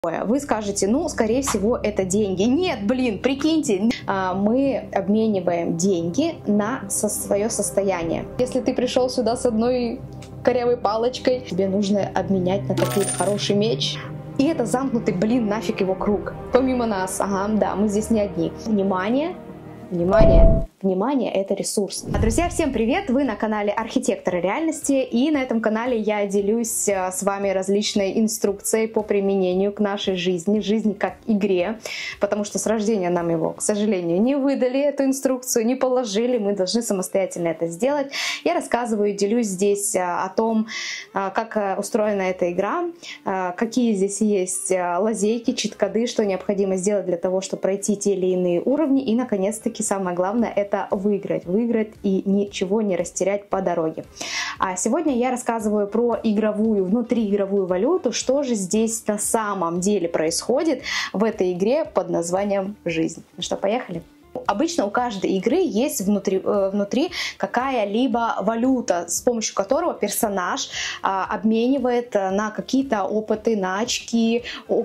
Вы скажете, ну, скорее всего, это деньги. Нет, блин, прикиньте, мы обмениваем деньги на свое состояние. Если ты пришел сюда с одной корявой палочкой, тебе нужно обменять на такой хороший меч. И это замкнутый, блин, нафиг его круг. Помимо нас, ага, да, мы здесь не одни. Внимание, внимание. Внимание — это ресурс. Друзья, всем привет! Вы на канале Архитекторы реальности, и на этом канале я делюсь с вами различной инструкцией по применению к нашей жизни как игре, потому что с рождения нам его, к сожалению, не выдали, эту инструкцию, не положили, мы должны самостоятельно это сделать. Я рассказываю, делюсь здесь о том, как устроена эта игра, какие здесь есть лазейки, чит-коды, что необходимо сделать для того, чтобы пройти те или иные уровни, и, наконец-таки, самое главное — это выиграть и ничего не растерять по дороге. А сегодня я рассказываю про внутриигровую валюту, что же здесь на самом деле происходит в этой игре под названием «Жизнь». Ну что, поехали? Обычно у каждой игры есть внутри какая-либо валюта, с помощью которого персонаж обменивает на какие-то опыты, на очки,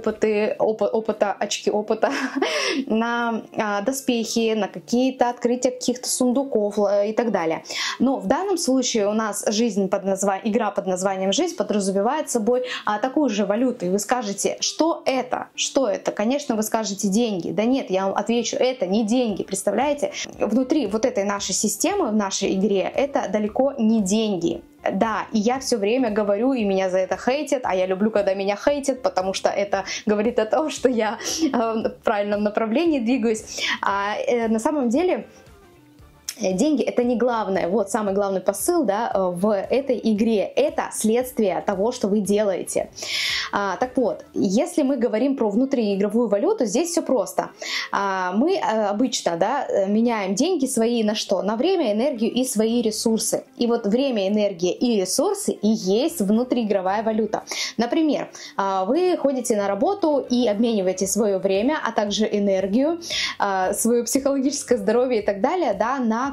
очки опыта, на доспехи, на какие-то открытия каких-то сундуков и так далее. Но в данном случае у нас игра под названием «Жизнь» подразумевает собой такую же валюту. И вы скажете, что это? Что это? Конечно, вы скажете деньги. Да нет, я вам отвечу, это не деньги. Представляете? Внутри вот этой нашей системы, в нашей игре, это далеко не деньги. Да, и я все время говорю, и меня за это хейтят, а я люблю, когда меня хейтят, потому что это говорит о том, что я в правильном направлении двигаюсь. На самом деле деньги — это не главное. Вот самый главный посыл, да, в этой игре. Это следствие того, что вы делаете. Так вот, если мы говорим про внутриигровую валюту, здесь все просто. Мы обычно, да, меняем деньги свои на что? На время, энергию и свои ресурсы. И вот время, энергия и ресурсы и есть внутриигровая валюта. Например, вы ходите на работу и обмениваете свое время, а также энергию, свое психологическое здоровье и так далее, да, на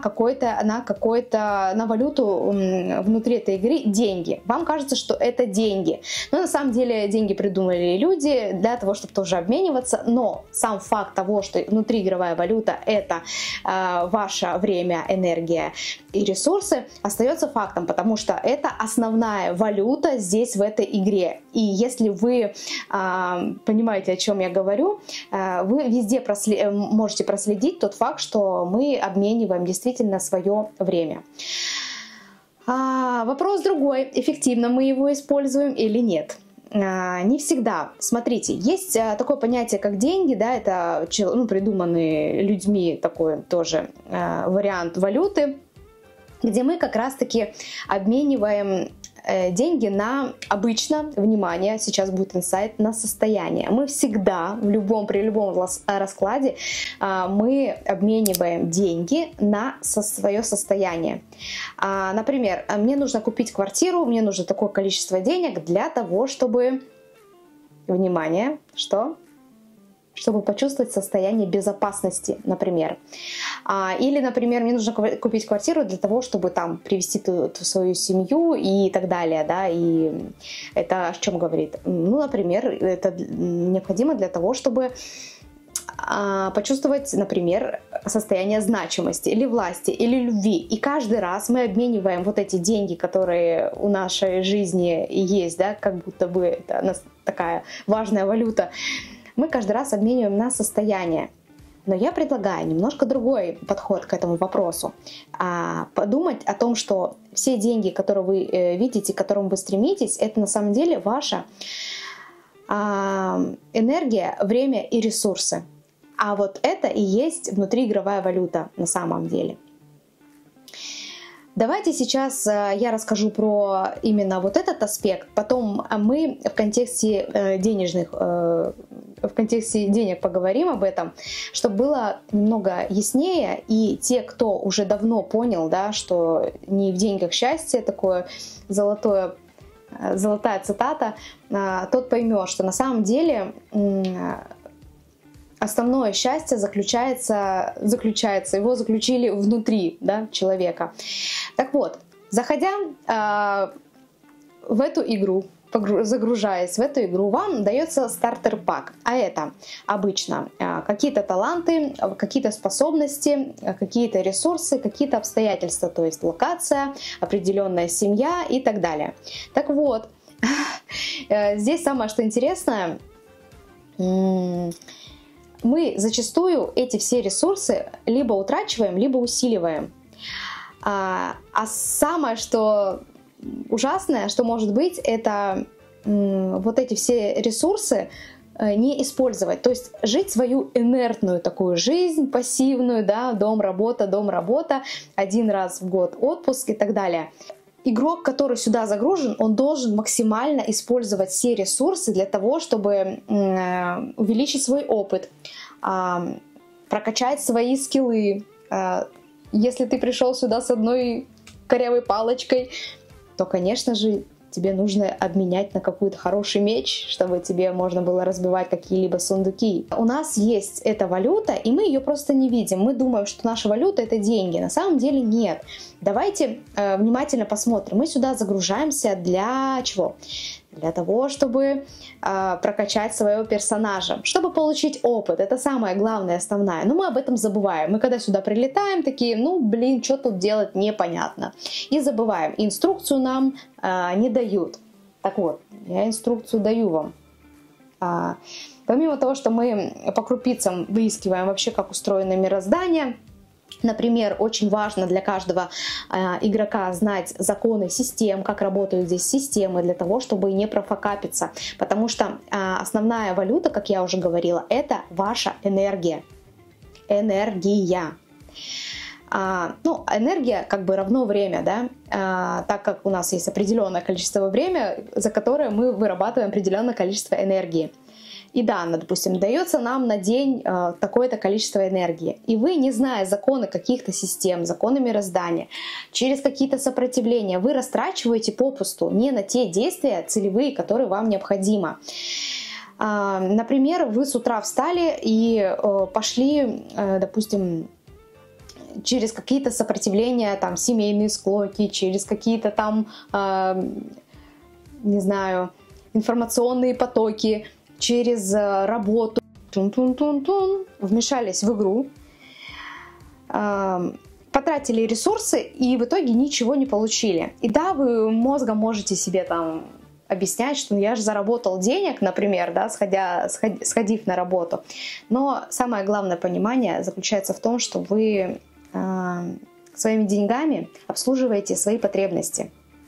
валюту внутри этой игры деньги. Вам кажется, что это деньги. Но на самом деле деньги придумали люди для того, чтобы тоже обмениваться. Но сам факт того, что внутриигровая валюта — это ваше время, энергия и ресурсы, остается фактом, потому что это основная валюта здесь в этой игре. И если вы понимаете, о чем я говорю, вы везде можете проследить тот факт, что мы обмениваем действительно свое время. Вопрос другой: эффективно мы его используем или нет? Не всегда. Смотрите, есть такое понятие, как деньги, да, это придуманный людьми такой тоже вариант валюты, где мы как раз-таки обмениваем деньги на, обычно, внимание, сейчас будет инсайт, на состояние. Мы всегда, при любом раскладе, мы обмениваем деньги на свое состояние. Например, мне нужно купить квартиру, мне нужно такое количество денег для того, чтобы, внимание, чтобы почувствовать состояние безопасности, например. Или, например, мне нужно купить квартиру для того, чтобы там привести свою семью и так далее, да, и это о чем говорит? Ну, например, это необходимо для того, чтобы почувствовать, например, состояние значимости или власти, или любви. И каждый раз мы обмениваем вот эти деньги, которые у нашей жизни есть, да, как будто бы это такая важная валюта, мы каждый раз обмениваем на состояние. Но я предлагаю немножко другой подход к этому вопросу. Подумать о том, что все деньги, которые вы видите, к которым вы стремитесь, это на самом деле ваша энергия, время и ресурсы. А вот это и есть внутриигровая валюта на самом деле. Давайте сейчас я расскажу про именно вот этот аспект, потом мы в контексте денег поговорим об этом, чтобы было немного яснее, и те, кто уже давно понял, да, что не в деньгах счастье, такое золотая цитата, тот поймет, что на самом деле основное счастье его заключили внутри, да, человека. Так вот, заходя в эту игру загружаясь в эту игру, вам дается стартер-пак. А это обычно какие-то таланты, какие-то способности, какие-то ресурсы, какие-то обстоятельства, то есть локация, определенная семья и так далее. Так вот, здесь самое что интересное, мы зачастую эти все ресурсы либо утрачиваем, либо усиливаем. А самое что ужасное, что может быть, это вот эти все ресурсы не использовать. То есть жить свою инертную такую жизнь, пассивную, да, дом, работа, один раз в год отпуск и так далее. Игрок, который сюда загружен, он должен максимально использовать все ресурсы для того, чтобы увеличить свой опыт, прокачать свои скиллы. Если ты пришел сюда с одной корявой палочкой, то, конечно же, тебе нужно обменять на какой-то хороший меч, чтобы тебе можно было разбивать какие-либо сундуки. У нас есть эта валюта, и мы ее просто не видим. Мы думаем, что наша валюта — это деньги. На самом деле нет. Давайте внимательно посмотрим. Мы сюда загружаемся для чего? Для того, чтобы прокачать своего персонажа, чтобы получить опыт. Это самое главное, основное. Но мы об этом забываем. Мы когда сюда прилетаем, такие, ну блин, что тут делать, непонятно. И забываем. Инструкцию нам не дают. Так вот, я инструкцию даю вам. Помимо того, что мы по крупицам выискиваем вообще, как устроено мироздание, например, очень важно для каждого игрока знать законы систем, как работают здесь системы, для того, чтобы не профокапиться. Потому что основная валюта, как я уже говорила, это ваша энергия. Энергия. Ну, энергия как бы равно время, да, так как у нас есть определенное количество времени, за которое мы вырабатываем определенное количество энергии. И да, допустим, дается нам на день такое-то количество энергии. И вы, не зная законы каких-то систем, законы мироздания, через какие-то сопротивления, вы растрачиваете попусту не на те действия целевые, которые вам необходимы. Например, вы с утра встали и пошли, допустим, через какие-то сопротивления, там, семейные склоки, через какие-то там, не знаю, информационные потоки, через работу, вмешались в игру, потратили ресурсы и в итоге ничего не получили. И да, вы мозгом можете себе там объяснять, что я же заработал денег, например, да, сходив на работу. Но самое главное понимание заключается в том, что вы своими деньгами обслуживаете свои потребности.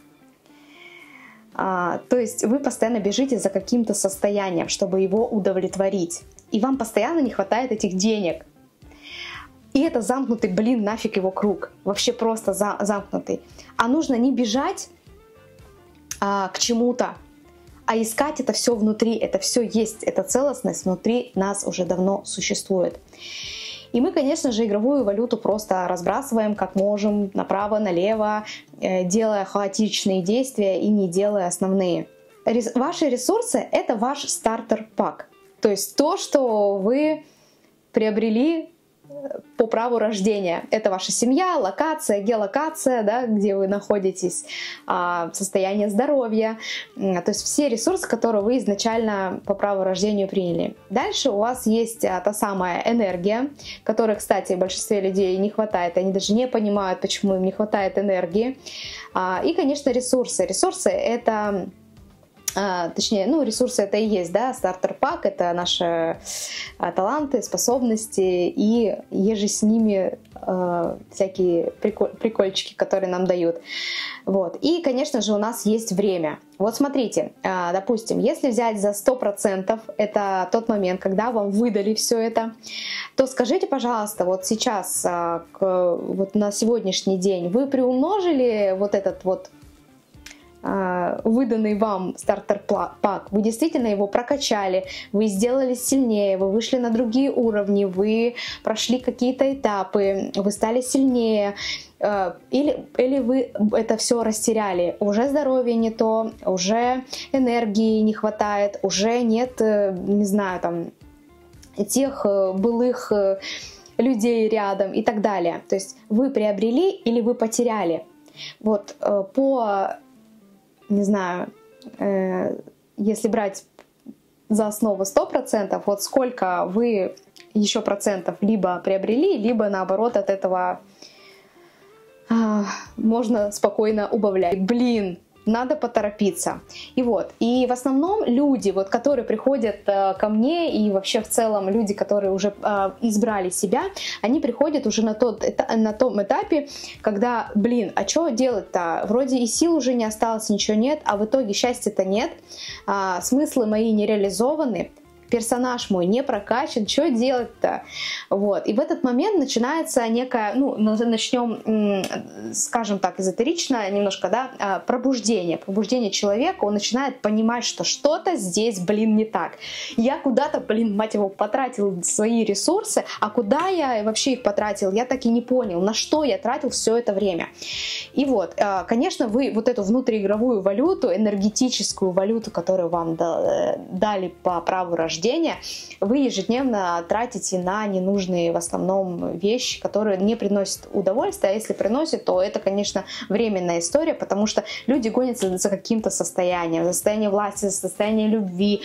То есть вы постоянно бежите за каким-то состоянием, чтобы его удовлетворить. И вам постоянно не хватает этих денег. И это замкнутый, блин, нафиг его круг. Вообще просто замкнутый. А нужно не бежать к чему-то, а искать это все внутри. Это все есть, эта целостность внутри нас уже давно существует. И мы, конечно же, игровую валюту просто разбрасываем как можем, направо, налево, делая хаотичные действия и не делая основные. Ваши ресурсы — это ваш стартер-пак. То есть то, что вы приобрели по праву рождения. Это ваша семья, локация, геолокация, да, где вы находитесь, состояние здоровья. То есть все ресурсы, которые вы изначально по праву рождения приняли. Дальше у вас есть та самая энергия, которой, кстати, большинстве людей не хватает. Они даже не понимают, почему им не хватает энергии. И, конечно, ресурсы. Ресурсы — это... Точнее, ну, ресурсы это и есть, да, стартер-пак — это наши таланты, способности и еже с ними всякие прикольчики, которые нам дают. Вот. И, конечно же, у нас есть время. Вот смотрите, допустим, если взять за 100%, это тот момент, когда вам выдали все это, то скажите, пожалуйста, вот сейчас, вот на сегодняшний день, вы приумножили вот этот вот выданный вам стартер-пак, вы действительно его прокачали, вы сделали сильнее, вы вышли на другие уровни, вы прошли какие-то этапы, вы стали сильнее, или вы это все растеряли, уже здоровье не то, уже энергии не хватает, уже нет, не знаю, там, тех былых людей рядом и так далее. То есть вы приобрели или вы потеряли. Вот по... не знаю, если брать за основу 100%, вот сколько вы еще процентов либо приобрели, либо наоборот от этого можно спокойно убавлять. Блин, надо поторопиться. И вот, и в основном люди, вот, которые приходят ко мне, и вообще в целом люди, которые уже избрали себя, они приходят уже на том этапе, когда, блин, а что делать-то? Вроде и сил уже не осталось, ничего нет, а в итоге счастья-то нет, смыслы мои не реализованы, персонаж мой не прокачан, что делать-то? Вот. И в этот момент начинается некое, ну, начнем, скажем так, эзотерично немножко, да, пробуждение. Пробуждение человека, он начинает понимать, что что-то здесь, блин, не так. Я куда-то, блин, мать его, потратил свои ресурсы, а куда я вообще их потратил, я так и не понял, на что я тратил все это время. И вот, конечно, вы вот эту внутриигровую валюту, энергетическую валюту, которую вам дали по праву рождения, вы ежедневно тратите на ненужные в основном вещи, которые не приносят удовольствия, а если приносят, то это, конечно, временная история, потому что люди гонятся за каким-то состоянием, за состояние власти, за состояние любви,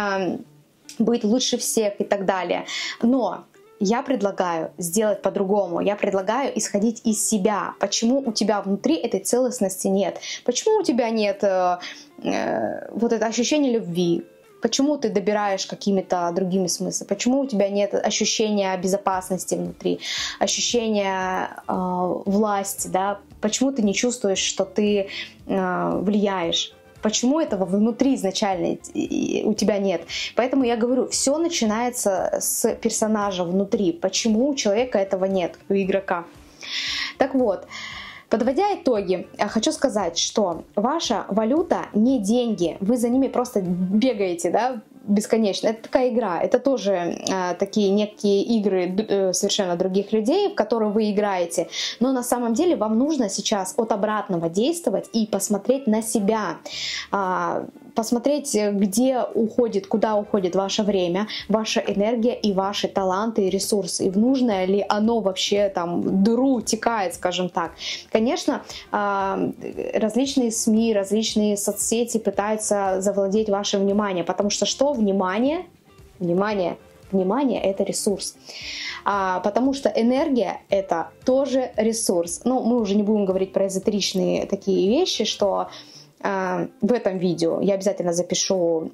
быть лучше всех и так далее. Но я предлагаю сделать по-другому. Я предлагаю исходить из себя. Почему у тебя внутри этой целостности нет? Почему у тебя нет вот это ощущение любви? Почему ты добираешь какими-то другими смыслами? Почему у тебя нет ощущения безопасности внутри, ощущения власти, да? Почему ты не чувствуешь, что ты влияешь? Почему этого внутри изначально у тебя нет? Поэтому я говорю, все начинается с персонажа внутри. Почему у человека этого нет, у игрока? Так вот, подводя итоги, хочу сказать, что ваша валюта не деньги, вы за ними просто бегаете, да, бесконечно. Это такая игра, это тоже такие некие игры совершенно других людей, в которые вы играете. Но на самом деле вам нужно сейчас от обратного действовать и посмотреть на себя, посмотреть, где уходит, куда уходит ваше время, ваша энергия и ваши таланты и ресурсы. И в нужное ли оно вообще там дыру утекает, скажем так. Конечно, различные СМИ, различные соцсети пытаются завладеть вашим вниманием, потому что что внимание? Внимание это ресурс. Потому что энергия это тоже ресурс. Ну, мы уже не будем говорить про эзотеричные такие вещи, что в этом видео я обязательно запишу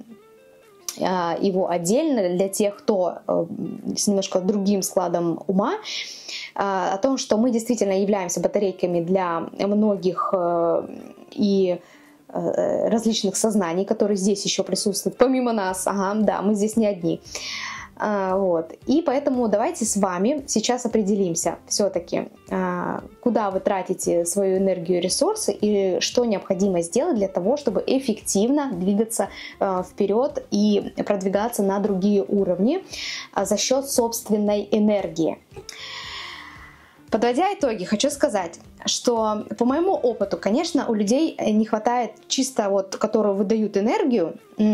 его отдельно для тех, кто с немножко другим складом ума, о том, что мы действительно являемся батарейками для многих и различных сознаний, которые здесь еще присутствуют, помимо нас. Ага, да, мы здесь не одни. Вот. И поэтому давайте с вами сейчас определимся все-таки, куда вы тратите свою энергию и ресурсы, и что необходимо сделать для того, чтобы эффективно двигаться вперед и продвигаться на другие уровни за счет собственной энергии. Подводя итоги, хочу сказать, что по моему опыту, конечно, у людей не хватает чисто вот, которую выдают энергию,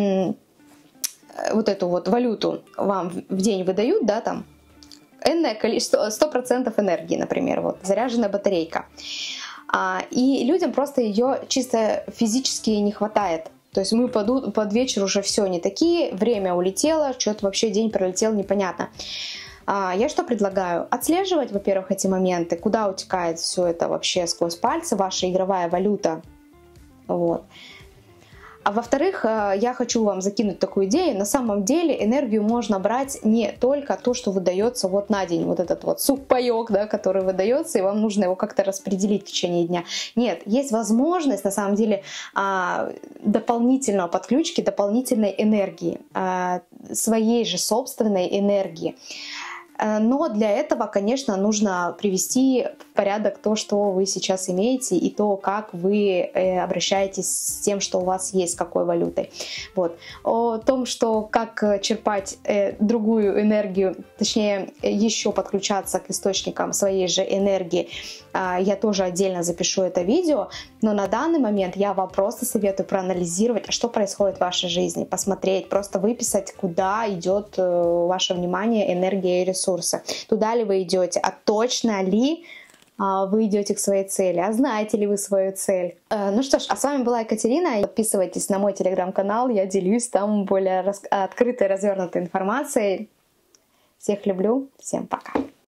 вот эту вот валюту вам в день выдают, да, там, энное количество, 100% энергии, например, вот, заряженная батарейка. И людям просто ее чисто физически не хватает. То есть мы под вечер уже все не такие, время улетело, что-то вообще день пролетел непонятно. Я что предлагаю? Отслеживать, во-первых, эти моменты, куда утекает все это вообще сквозь пальцы, ваша игровая валюта. Вот. А во-вторых, я хочу вам закинуть такую идею. На самом деле энергию можно брать не только то, что выдается вот на день, вот этот вот сухпайок, да, который выдается, и вам нужно его как-то распределить в течение дня. Нет, есть возможность на самом деле дополнительного подключки, дополнительной энергии, своей же собственной энергии. Но для этого, конечно, нужно привести в порядок то, что вы сейчас имеете, и то, как вы обращаетесь с тем, что у вас есть, с какой валютой. Вот. О том, что как черпать другую энергию, точнее, еще подключаться к источникам своей же энергии, я тоже отдельно запишу это видео. Но на данный момент я вам просто советую проанализировать, что происходит в вашей жизни, посмотреть, просто выписать, куда идет ваше внимание, энергия и ресурсы. Туда ли вы идете, а точно ли вы идете к своей цели, а знаете ли вы свою цель. Ну что ж, а с вами была Екатерина. Подписывайтесь на мой телеграм-канал, я делюсь там более открытой, развернутой информацией. Всех люблю, всем пока.